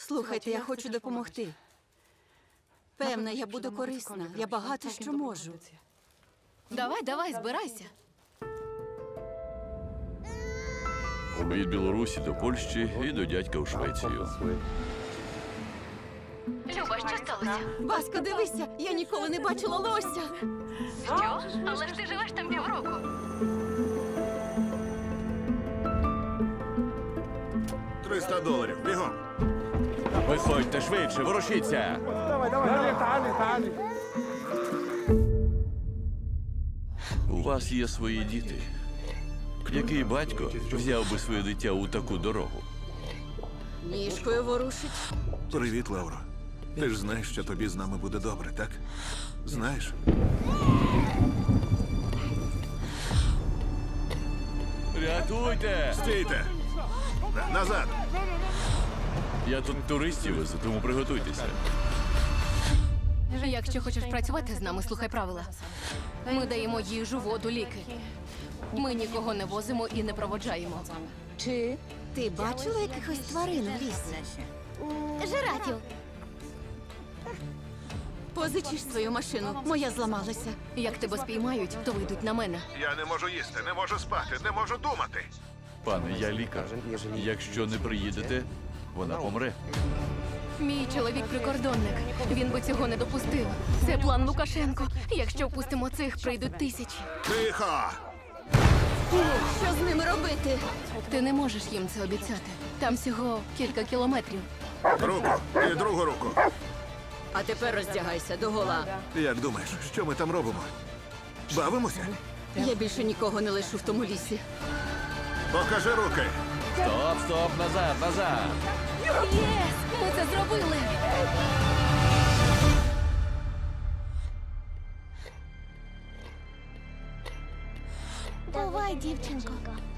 Слухайте, я хочу допомогти. Певна, я буду корисна. Я багато що можу. Давай, збирайся. Від Білорусі до Польщі і до дядька у Швецію. Люба, що сталося? Баско, дивися, я ніколи не бачила лося. Що? Але ж ти живеш там півроку. $300, бігом. Виходьте швидше, ворушіться! У вас є свої діти. Який батько взяв би своє дитя у таку дорогу? Ніжкою ворушить. Привіт, Лауро. Ти ж знаєш, що тобі з нами буде добре, так? Знаєш? Рятуйте! Стійте! Назад! Я тут туристів везу, тому приготуйтеся. Якщо хочеш працювати з нами, слухай правила. Ми даємо їжу, воду, ліки. Ми нікого не возимо і не проводжаємо. Чи ти бачила якихось тварин в лісі? Жирафів. Позичиш свою машину. Моя зламалася. Як тебе спіймають, то вийдуть на мене. Я не можу їсти, не можу спати, не можу думати. Пане, я лікар. Якщо не приїдете, вона помре. Мій чоловік прикордонник. Він би цього не допустив. Це план Лукашенко. Якщо впустимо цих, прийдуть тисячі. Тихо! Що з ними робити? Ти не можеш їм це обіцяти. Там всього кілька кілометрів. Руку і другу руку. А тепер роздягайся догола. Як думаєш, що ми там робимо? Бавимося? Я більше нікого не лишу в тому лісі. Покажи руки. Стоп, назад! Єс! Ми це зробили! Давай, дівчинко.